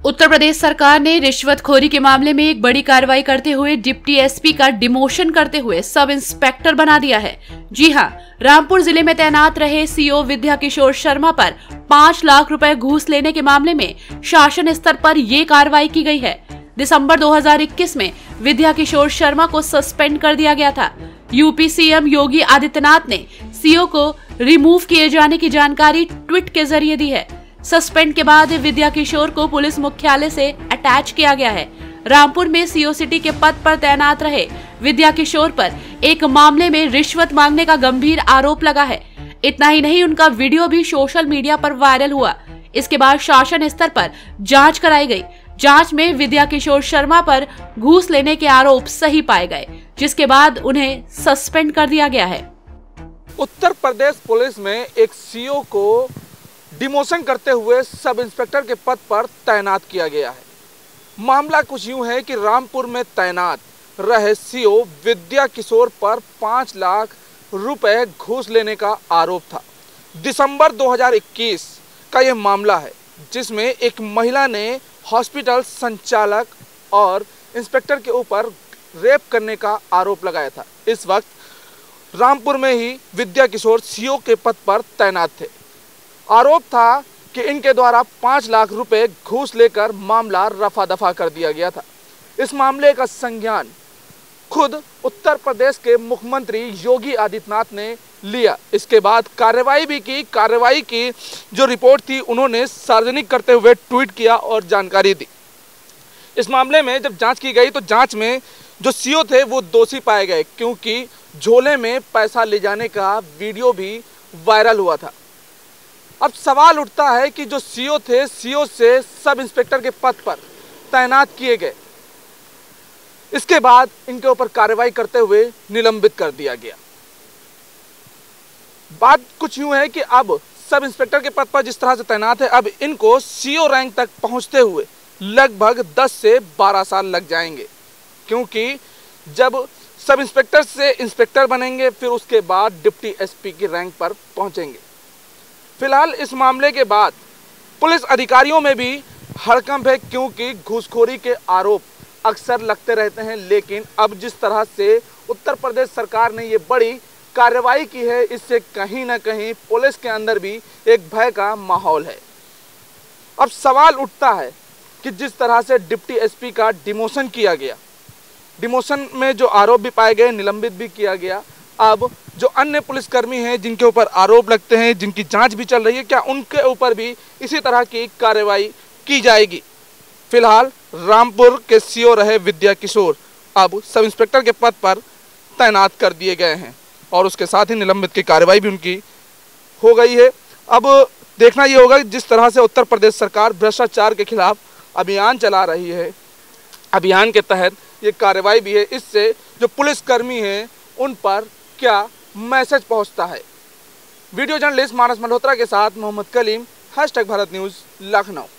उत्तर प्रदेश सरकार ने रिश्वतखोरी के मामले में एक बड़ी कार्रवाई करते हुए डिप्टी एसपी का डिमोशन करते हुए सब इंस्पेक्टर बना दिया है। जी हां, रामपुर जिले में तैनात रहे सीओ विद्या किशोर शर्मा पर 5 लाख रुपए घूस लेने के मामले में शासन स्तर पर ये कार्रवाई की गई है। दिसंबर 2021 में विद्या किशोर शर्मा को सस्पेंड कर दिया गया था। यूपी सीएम योगी आदित्यनाथ ने सीओ को रिमूव किए जाने की जानकारी ट्वीट के जरिए दी है। सस्पेंड के बाद विद्या किशोर को पुलिस मुख्यालय से अटैच किया गया है। रामपुर में सीओ सिटी के पद पर तैनात रहे विद्या किशोर पर एक मामले में रिश्वत मांगने का गंभीर आरोप लगा है। इतना ही नहीं, उनका वीडियो भी सोशल मीडिया पर वायरल हुआ। इसके बाद शासन स्तर पर जांच कराई गई। जांच में विद्या किशोर शर्मा पर घूस लेने के आरोप सही पाए गए, जिसके बाद उन्हें सस्पेंड कर दिया गया है। उत्तर प्रदेश पुलिस में एक सीओ को डिमोशन करते हुए सब इंस्पेक्टर के पद पर तैनात किया गया है। मामला कुछ यूं है कि रामपुर में तैनात रहे सीओ विद्या किशोर पर 5 लाख रुपए घूस लेने का आरोप था। दिसंबर 2021 का यह मामला है, जिसमें एक महिला ने हॉस्पिटल संचालक और इंस्पेक्टर के ऊपर रेप करने का आरोप लगाया था। इस वक्त रामपुर में ही विद्या किशोर सीओ के पद पर तैनात थे। आरोप था कि इनके द्वारा 5 लाख रुपए घूस लेकर मामला रफा दफा कर दिया गया था। इस मामले का संज्ञान खुद उत्तर प्रदेश के मुख्यमंत्री योगी आदित्यनाथ ने लिया। इसके बाद कार्रवाई भी की। कार्रवाई की जो रिपोर्ट थी उन्होंने सार्वजनिक करते हुए ट्वीट किया और जानकारी दी। इस मामले में जब जांच की गई तो जांच में जो सीओ थे वो दोषी पाए गए, क्योंकि झोले में पैसा ले जाने का वीडियो भी वायरल हुआ था। अब सवाल उठता है कि जो सीओ थे, सीओ से सब इंस्पेक्टर के पद पर तैनात किए गए, इसके बाद इनके ऊपर कार्रवाई करते हुए निलंबित कर दिया गया। बात कुछ यूं है कि अब सब इंस्पेक्टर के पद पर जिस तरह से तैनात है, अब इनको सीओ रैंक तक पहुंचते हुए लगभग 10 से 12 साल लग जाएंगे, क्योंकि जब सब इंस्पेक्टर से इंस्पेक्टर बनेंगे फिर उसके बाद डिप्टी एसपी की रैंक पर पहुंचेंगे। फिलहाल इस मामले के बाद पुलिस अधिकारियों में भी हड़कंप है, क्योंकि घूसखोरी के आरोप अक्सर लगते रहते हैं। लेकिन अब जिस तरह से उत्तर प्रदेश सरकार ने ये बड़ी कार्रवाई की है, इससे कहीं ना कहीं पुलिस के अंदर भी एक भय का माहौल है। अब सवाल उठता है कि जिस तरह से डिप्टी एसपी का डिमोशन किया गया, डिमोशन में जो आरोप भी पाए गए, निलंबित भी किया गया, अब जो अन्य पुलिसकर्मी हैं जिनके ऊपर आरोप लगते हैं, जिनकी जांच भी चल रही है, क्या उनके ऊपर भी इसी तरह की कार्रवाई की जाएगी? फिलहाल रामपुर के सीओ रहे विद्या किशोर अब सब इंस्पेक्टर के पद पर तैनात कर दिए गए हैं और उसके साथ ही निलंबित की कार्रवाई भी उनकी हो गई है। अब देखना ये होगा जिस तरह से उत्तर प्रदेश सरकार भ्रष्टाचार के खिलाफ अभियान चला रही है, अभियान के तहत ये कार्रवाई भी है, इससे जो पुलिसकर्मी हैं उन पर क्या मैसेज पहुंचता है। वीडियो जर्नलिस्ट मानस मल्होत्रा के साथ मोहम्मद कलीम, #भारत न्यूज़, लखनऊ।